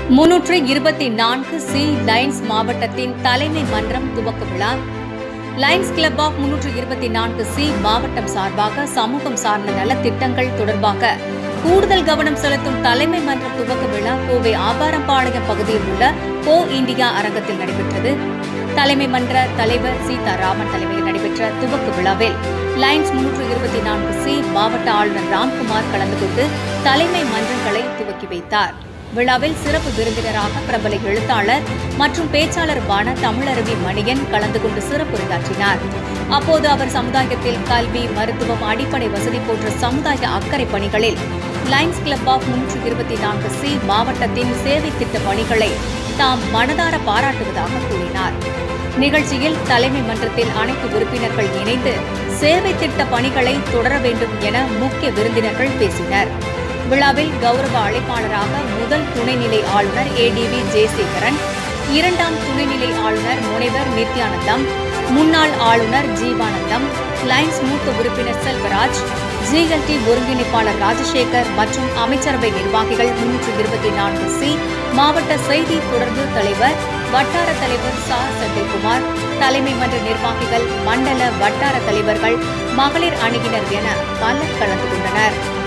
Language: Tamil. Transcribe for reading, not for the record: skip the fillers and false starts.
324 சி லயன்ஸ் மாவட்டத்தின் தலைமை மன்றம் துவக்க விழா. லயன்ஸ் கிளப் ஆஃப் 324 சி மாவட்டம் சார்பாக சமூகம் சார்ந்த நலத்திட்டங்கள் தொடர்பாக கூடுதல் கவனம் செலுத்தும் தலைமை மன்ற துவக்க விழா கோவை ஆபாரம்பாளையம் பகுதியில் உள்ள கோ இந்தியா அரங்கத்தில் நடைபெற்றது. தலைமை மன்ற தலைவர் சீதாராமன் தலைமையில் நடைபெற்ற துவக்க விழாவில் லயன்ஸ் 324 சி மாவட்ட ஆளுநர் ராம்குமார் கலந்து கொண்டு தலைமை மன்றங்களை துவக்கி வைத்தார். விழாவில் சிறப்பு விருந்தினராக பிரபல எழுத்தாளர் மற்றும் பேச்சாளருமான தமிழருவி மணியன் கலந்து கொண்டு சிறப்புரையாற்றினார். அப்போது அவர் சமுதாயத்தில் கல்வி, மருத்துவம், அடிப்படை வசதி போன்ற சமுதாய அக்கறை பணிகளில் லயன்ஸ் கிளப் ஆஃப் 324 சி மாவட்டத்தின் சேவை திட்ட பணிகளை தாம் மனதார பாராட்டுவதாக கூறினார். நிகழ்ச்சியில் தலைமை மன்றத்தில் அனைத்து உறுப்பினர்கள் இணைந்து சேவை திட்ட பணிகளை தொடர வேண்டும் என முக்கிய விருந்தினர்கள் பேசினர். விழாவில் கௌரவ அழைப்பாளராக முதல் துணைநிலை ஆளுநர் ஏடிவி ஜெயசேகரன், இரண்டாம் துணைநிலை ஆளுநர் முனைவர் நித்யானந்தம், முன்னாள் ஆளுநர் ஜீவானந்தம், லயன்ஸ் மூத்த உறுப்பினர் செல்வராஜ், ஜிஎல்டி ஒருங்கிணைப்பாளர் ராஜசேகர் மற்றும் அமைச்சரவை நிர்வாகிகள் 324 சி மாவட்ட செய்தி தொடர்பு தலைவர், வட்டார தலைவர் சா செந்தில்குமார், தலைமை மன்ற நிர்வாகிகள், மண்டல வட்டார தலைவர்கள், மகளிர் அணியினர் என பலர் கலந்து கொண்டனர்.